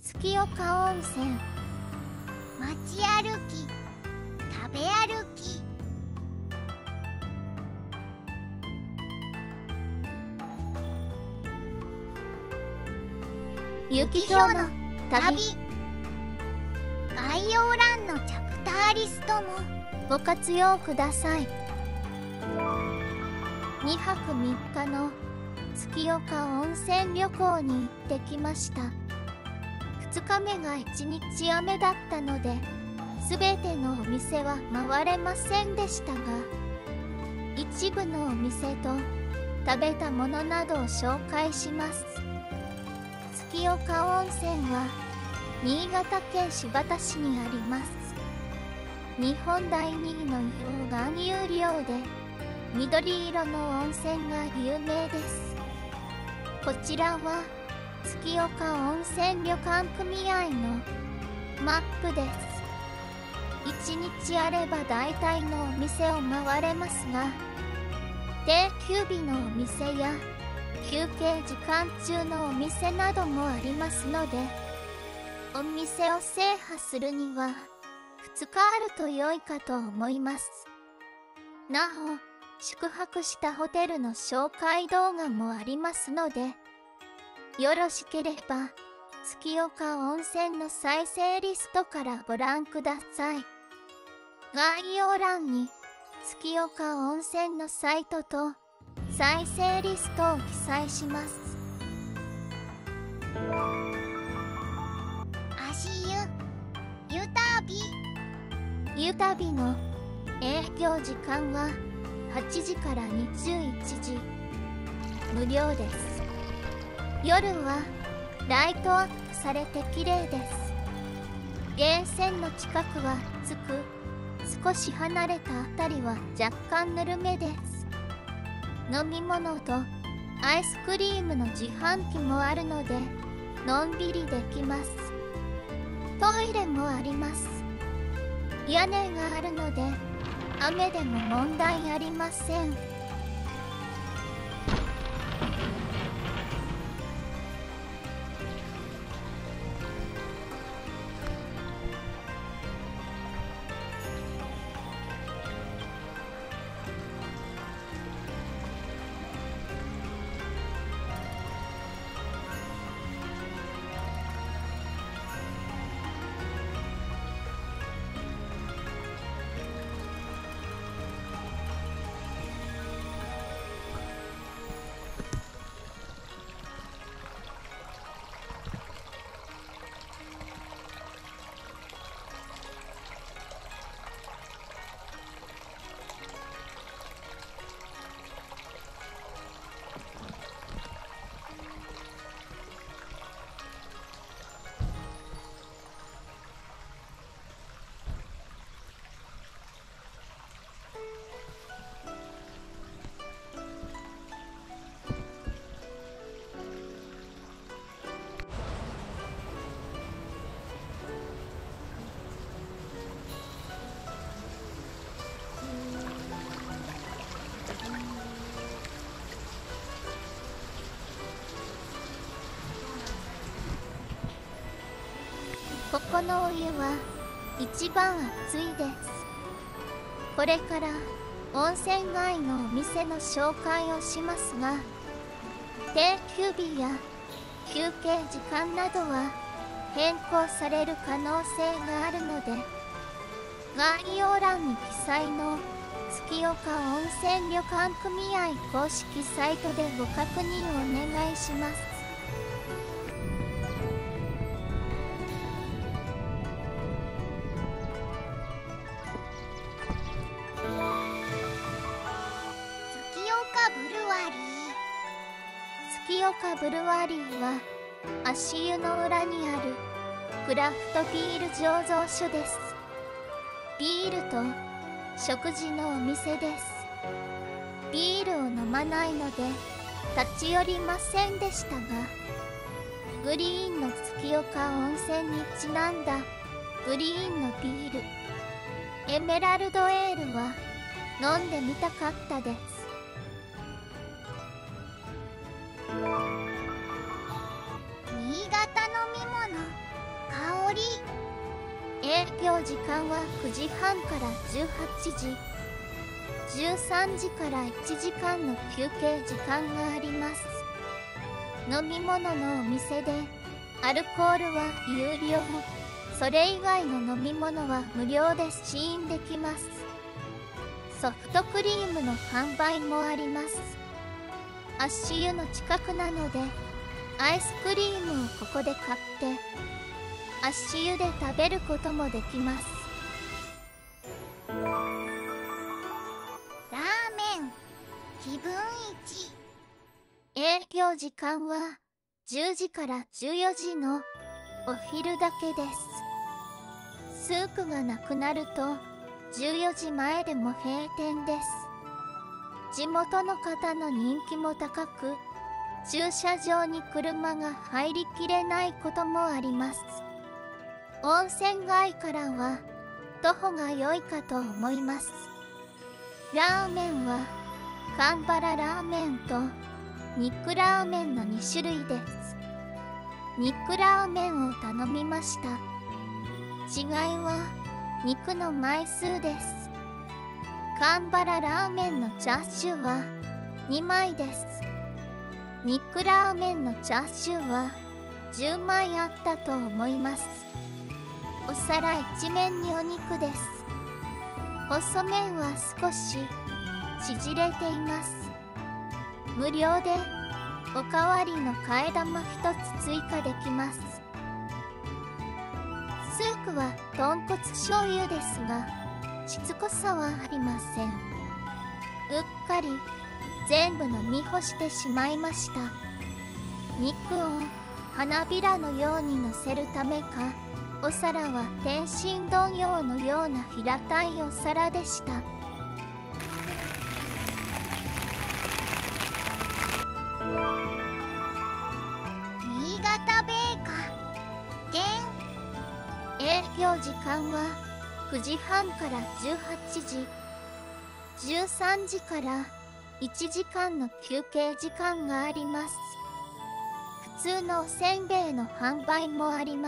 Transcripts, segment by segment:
月岡温泉。街歩き、食べ歩き。雪氷の旅。概要欄のチャプターリストもご活用ください。2泊3日の月岡温泉旅行に行ってきました。2日目が1日雨だったので全てのお店は回れませんでしたが、一部のお店と食べたものなどを紹介します。月岡温泉は新潟県新発田市にあります。日本第2位の溶岩有料で緑色の温泉が有名です。こちらは月岡温泉旅館組合のマップです。1日あれば大体のお店を回れますが、定休日のお店や休憩時間中のお店などもありますので、お店を制覇するには2日あると良いかと思います。なお、宿泊したホテルの紹介動画もありますので、よろしければ月岡温泉の再生リストからご覧ください。概要欄に月岡温泉のサイトと再生リストを記載します。足湯、湯旅。湯旅の営業時間は8時から21時。無料です。夜はライトアップされて綺麗です。源泉の近くは暑く、少し離れた辺りは若干ぬるめです。飲み物とアイスクリームの自販機もあるのでのんびりできます。トイレもあります。屋根があるので雨でも問題ありません。ここのお湯は一番熱いです。これから温泉街のお店の紹介をしますが、定休日や休憩時間などは変更される可能性があるので、概要欄に記載の月岡温泉旅館組合公式サイトでご確認お願いします。月岡ブルワリーは足湯の裏にあるクラフトビール醸造所です。ビールと食事のお店です。ビールを飲まないので立ち寄りませんでしたが、グリーンの月岡温泉にちなんだグリーンのビール、エメラルドエールは飲んでみたかったです。新潟飲み物。 営業時間は9時半から18時、13時から1時間の休憩時間があります。飲み物のお店でアルコールは有料、それ以外の飲み物は無料で試飲できます。ソフトクリームの販売もあります。足湯の近くなのでアイスクリームをここで買って足湯で食べることもできます。 ラーメン気分一。 営業時間は10時から14時のお昼だけです。スープがなくなると14時前でも閉店です。地元の方の人気も高く、駐車場に車が入りきれないこともあります。温泉街からは徒歩が良いかと思います。ラーメンはカンバララーメンと肉ラーメンの2種類です。肉ラーメンを頼みました。違いは肉の枚数です。カンバララーメンのチャーシューは2枚です。肉ラーメンのチャーシューは10枚あったと思います。お皿一面にお肉です。細麺は少し縮れています。無料でおかわりの替え玉一つ追加できます。スープは豚骨醤油ですが、しつこさはありません。うっかり全部飲み干してしまいました。肉を花びらのように乗せるためか、お皿は天津丼用のような平たいお皿でした。 新潟ベーカー営業時間は9時半から18時、13時から1時間の休憩時間があります。普通のおせんべいの販売もあります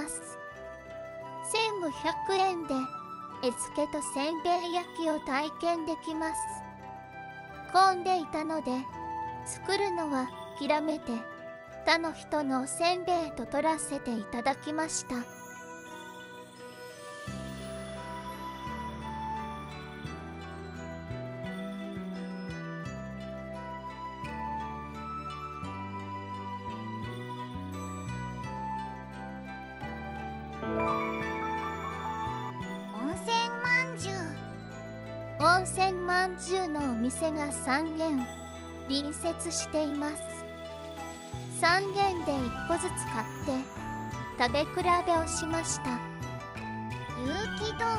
。1500円で絵付けとせんべい焼きを体験できます。混んでいたので作るのは諦めて他の人のおせんべいと取らせていただきました。 温泉まんじゅう。 温泉まんじゅうのお店が3軒隣接しています。3軒で1個ずつ買って食べ比べをしました。 有機堂、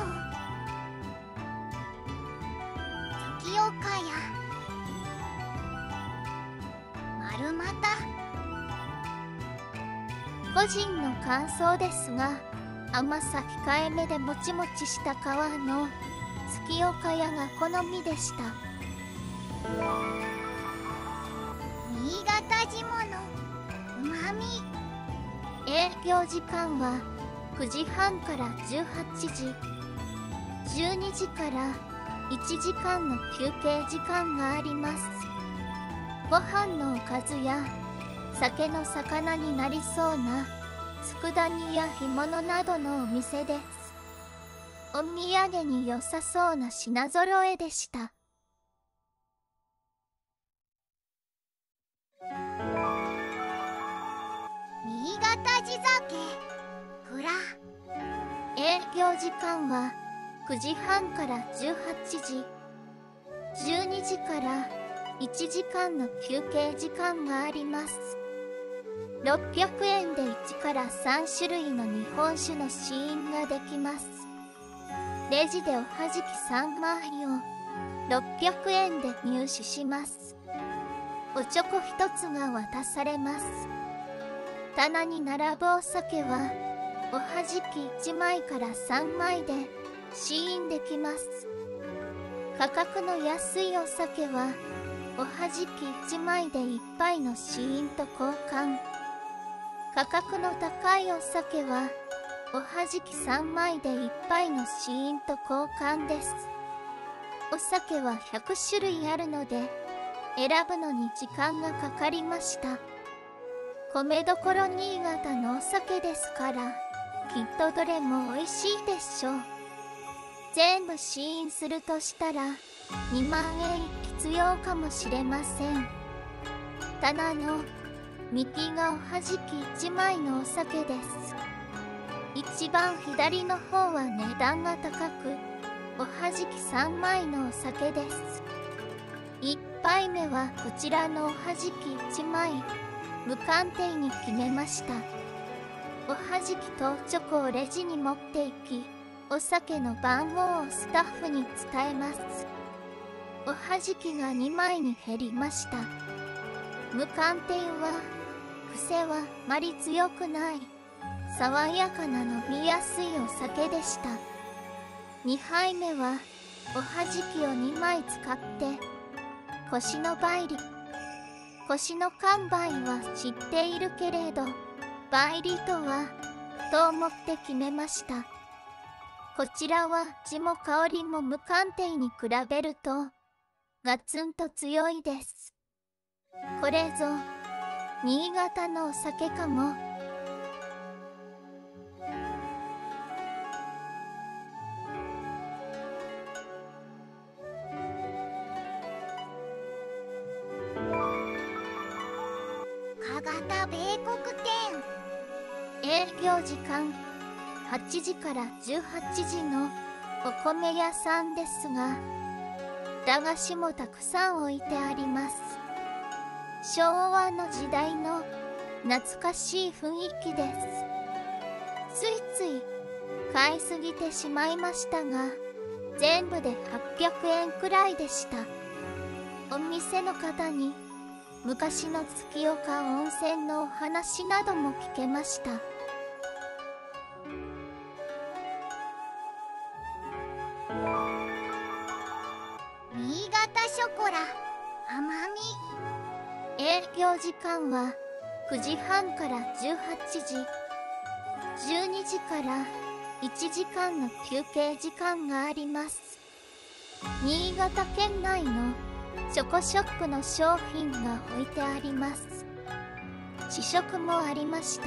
月岡屋、丸股。 個人の感想ですが、甘さ控えめでもちもちした皮の月岡屋が好みでした。 新潟地物うまみ。 営業時間は9時半から18時、12時から1時間の休憩時間があります。ご飯のおかずや酒の魚になりそうな佃煮や干物などのお店です。お土産に良さそうな品揃えでした。 新潟地酒蔵。 営業時間は9時半から18時、12時から1時間の休憩時間があります。600円で1から3種類の日本酒の試飲ができます。レジでおはじき3枚を600円で入手します。おちょこ1つが渡されます。棚に並ぶお酒はおはじき1枚から3枚で試飲できます。価格の安いお酒はおはじき1枚で1杯の試飲と交換。価格の高いお酒はおはじき3枚で1杯の試飲と交換です。お酒は100種類あるので選ぶのに時間がかかりました。米どころ新潟のお酒ですからきっとどれも美味しいでしょう。全部試飲するとしたら2万円必要かもしれません。棚の右がおはじき1枚のお酒です。一番左の方は値段が高くおはじき3枚のお酒です。1杯目はこちらのおはじき1枚無鑑定に決めました。おはじきとチョコをレジに持っていきお酒の番号をスタッフに伝えます。おはじきが2枚に減りました。無鑑定は癖はまり強くない爽やかな飲みやすいお酒でした。2杯目はおはじきを2枚使って腰の梅里腰の完売は知っているけれど梅里とはと思って決めました。こちらは味も香りも無鑑定に比べるとガツンと強いです。これぞ新潟のお酒かも。 加賀田米国店。 営業時間8時から18時のお米屋さんですが駄菓子もたくさん置いてあります。昭和の時代の懐かしい雰囲気です。ついつい買いすぎてしまいましたが全部で800円くらいでした。お店の方に昔の月岡温泉のお話なども聞けました。 新潟ショコラ甘み。 営業時間は9時半から18時12時から1時間の休憩時間があります。新潟県内のチョコショップの商品が置いてあります。試食もありました。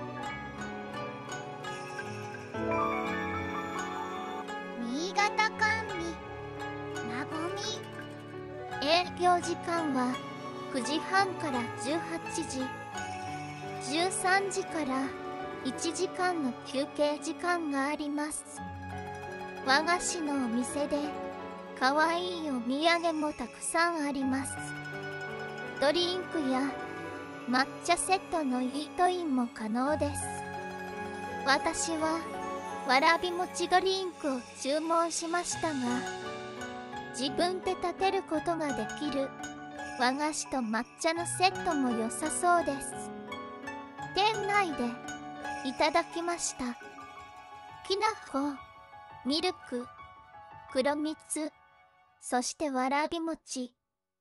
新潟甘味なごみ。 営業時間は9時半から18時13時から1時間の休憩時間があります。和菓子のお店でかわいいお土産もたくさんあります。ドリンクや抹茶セットのイートインも可能です。私はわらび餅ドリンクを注文しましたが自分で立てることができる和菓子と抹茶のセットも良さそうです。店内でいただきました。きな粉、ミルク、黒蜜、そしてわらび餅。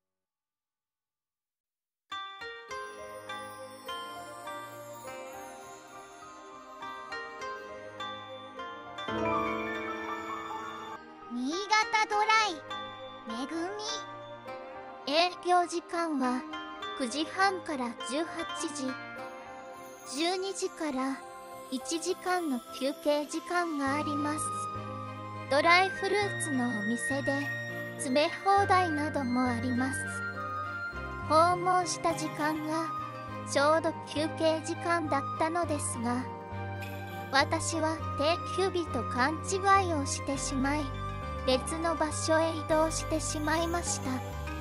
新潟ドライめぐみ。 営業時間は9時半から18時12時から1時間の休憩時間があります。ドライフルーツのお店で詰め放題などもあります。訪問した時間がちょうど休憩時間だったのですが私は定休日と勘違いをしてしまい別の場所へ移動してしまいました。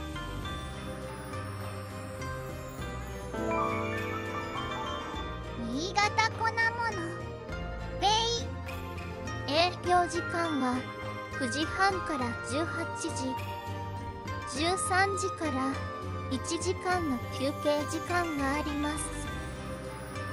新潟粉ものベイ。 営業時間は9時半から18時13時から1時間の休憩時間があります。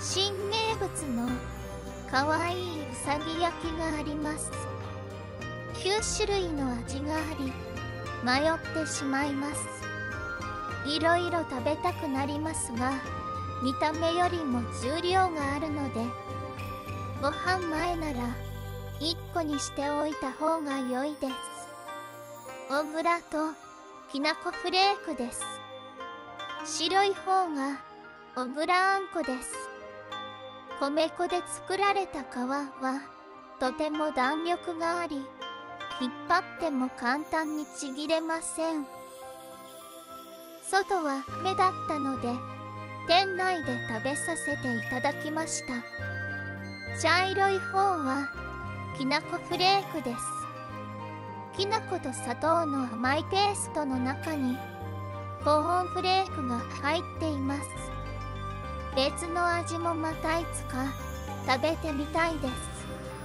新名物のかわいいうさぎ焼きがあります。9種類の味があり迷ってしまいます。いろいろ食べたくなりますが見た目よりも重量があるのでご飯前なら1個にしておいた方が良いです。小倉ときなこフレークです。白い方が小倉あんこです。米粉で作られた皮はとても弾力があり、引っ張っても簡単にちぎれません。外は雨だったので店内で食べさせていただきました。茶色い方はきなこフレークです。きな粉と砂糖の甘いペーストの中にコーンフレークが入っています。別の味もまたいつか食べてみたいです。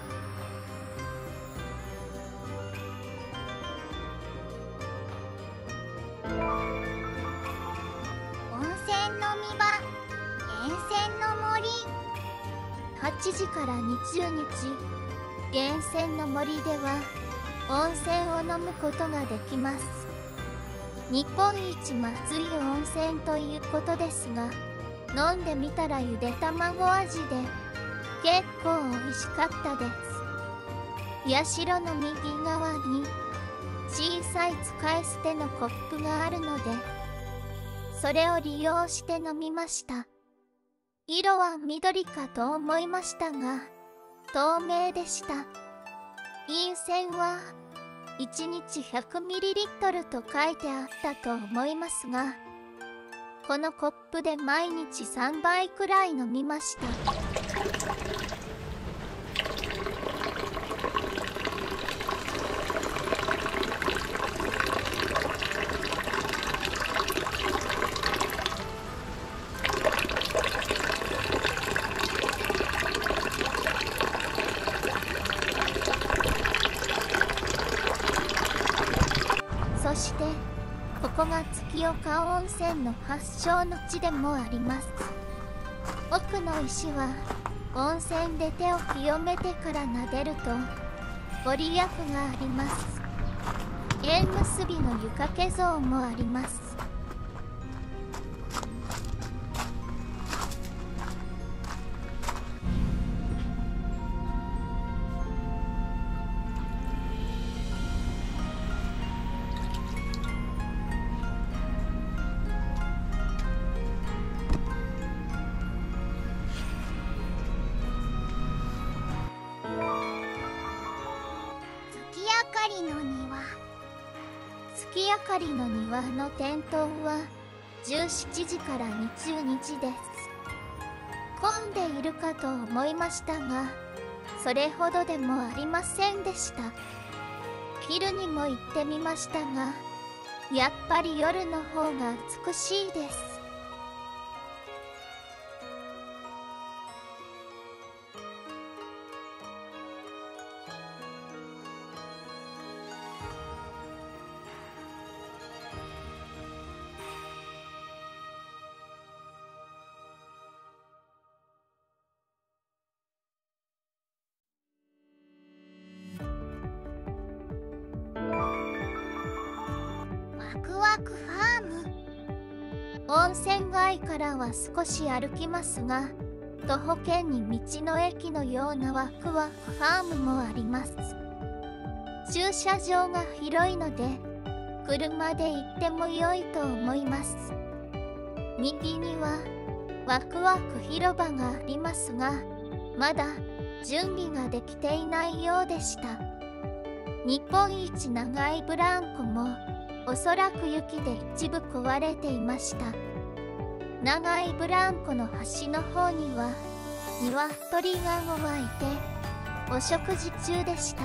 温泉のみ場、源泉の森。 8時から20日、源泉の森では温泉を飲むことができます。日本一まずい温泉ということですが、飲んでみたらゆで卵味で結構美味しかったです。社の右側に小さい使い捨てのコップがあるので、それを利用して飲みました。色は緑かと思いましたが、透明でした。飲泉は1日 100ml と書いてあったと思いますが、このコップで毎日3杯くらい飲みました。そしてここが月岡温泉の発祥の地でもあります。奥の石は温泉で手を清めてから撫でるとご利益があります。縁結びの湯掛け像もあります。月明かりの庭の点灯は17時から20日です。混んでいるかと思いましたが、それほどでもありませんでした。昼にも行ってみましたが、やっぱり夜の方が美しいです。 ワクワクファーム。 温泉街からは少し歩きますが、徒歩圏に道の駅のようなワクワクファームもあります。駐車場が広いので車で行っても良いと思います。右にはワクワク広場がありますが、まだ準備ができていないようでした。日本一長いブランコもおそらく雪で一部壊れていました。長いブランコの端の方には鶏が湧いてお食事中でした。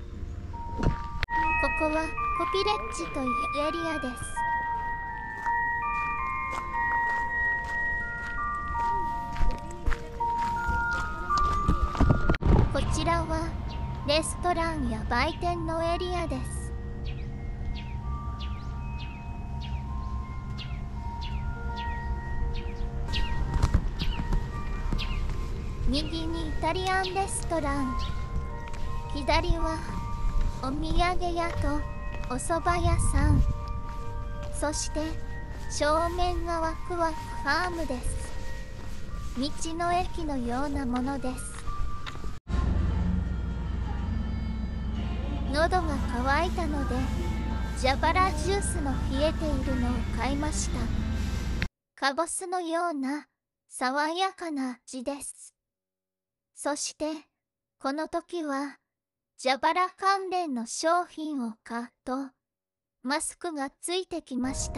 ここはコピレッジというエリアです。 ちらはレストランや売店のエリアです。右にイタリアンレストラン、左はお土産屋とお蕎麦屋さん、そして正面がワクワクファームです。道の駅のようなものです。喉が渇いたので蛇腹ジュースの冷えているのを買いました。カボスのような爽やかな味です。そしてこの時は蛇腹関連の商品を買うとマスクがついてきました。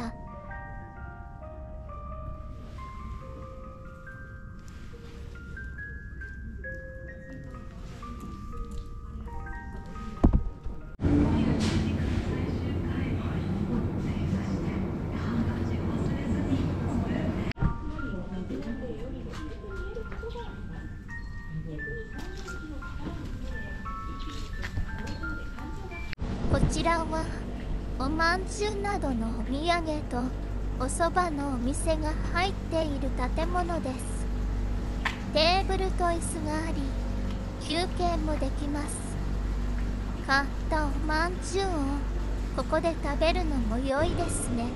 こちらはおまんじゅうなどのお土産とお蕎麦のお店が入っている建物です。テーブルと椅子があり休憩もできます。買ったおまんじゅうをここで食べるのも良いですね。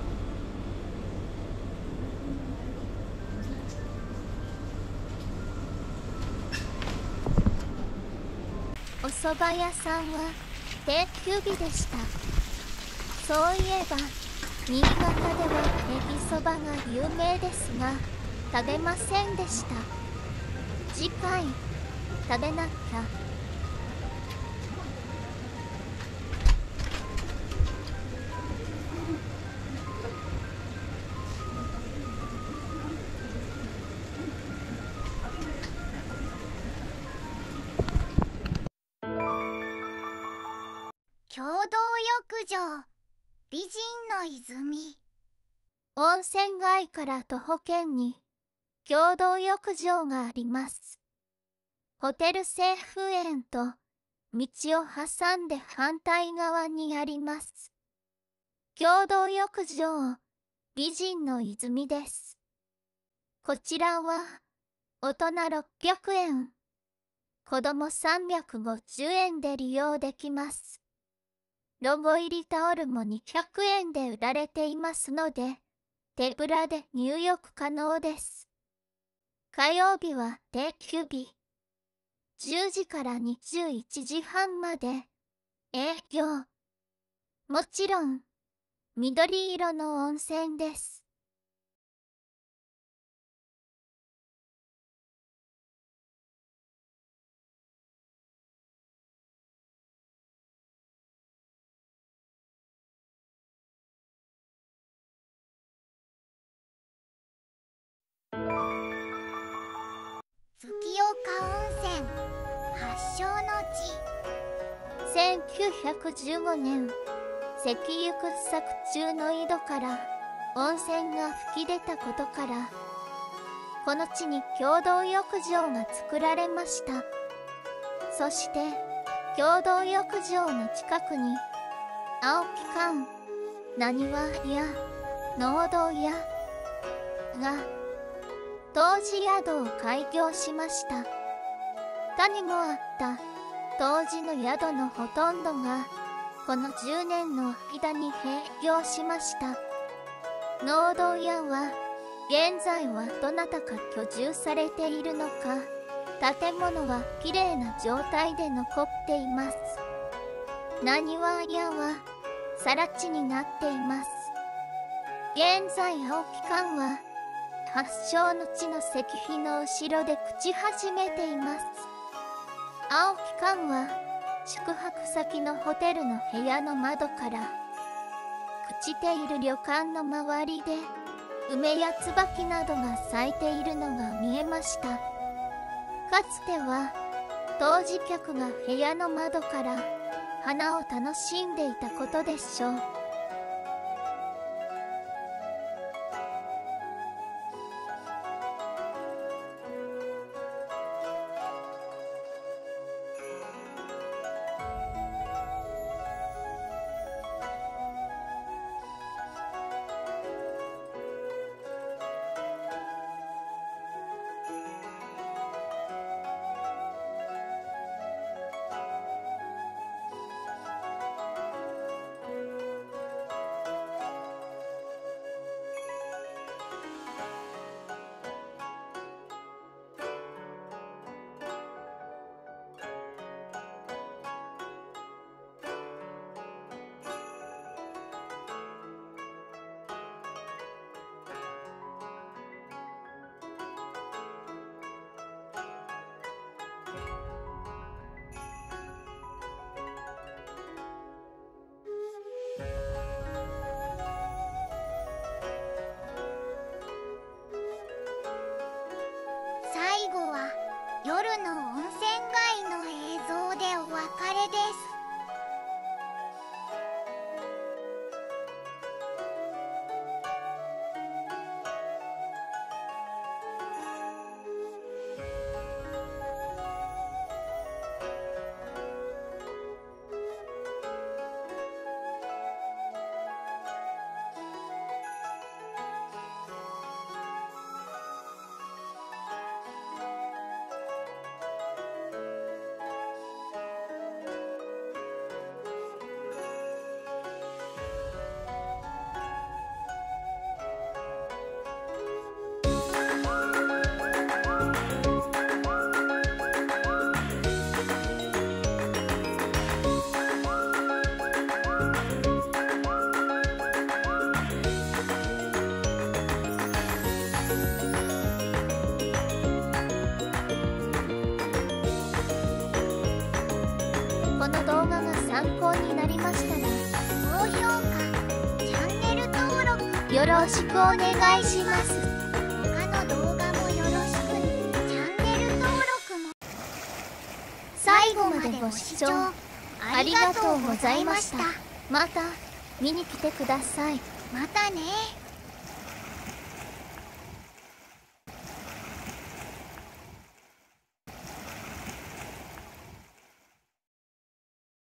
お蕎麦屋さんは定休日でした。そういえば新潟ではネギそばが有名ですが食べませんでした。次回食べなきゃ。 共同浴場美人の泉。 温泉街から徒歩圏に共同浴場があります。ホテル清風園と道を挟んで反対側にあります。共同浴場美人の泉です。こちらは大人600円、子供350円で利用できます。ロゴ入りタオルも200円で売られていますので、手ぶらで入浴可能です。火曜日は定休日。10時から21時半まで営業。もちろん、緑色の温泉です。 月岡温泉発祥の地。 1915年、石油掘削中の井戸から温泉が噴き出たことから、この地に共同浴場が作られました。そして共同浴場の近くに青木館、なにわや農道屋が当時宿を開業しました。他にもあった当時の宿のほとんどがこの10年の間に閉業しました。農道屋は現在はどなたか居住されているのか、建物はきれいな状態で残っています。なにわ屋は更地になっています。現在青木館は発祥の地の石碑の後ろで朽ち始めています。青木館は宿泊先のホテルの部屋の窓から朽ちている旅館の周りで梅や椿などが咲いているのが見えました。かつては当時客が部屋の窓から花を楽しんでいたことでしょう。 この動画が参考になりましたら高評価、チャンネル登録よろしくお願いします。 他の動画もよろしく。チャンネル登録も。 最後までご視聴ありがとうございました。また見に来てください。 またね。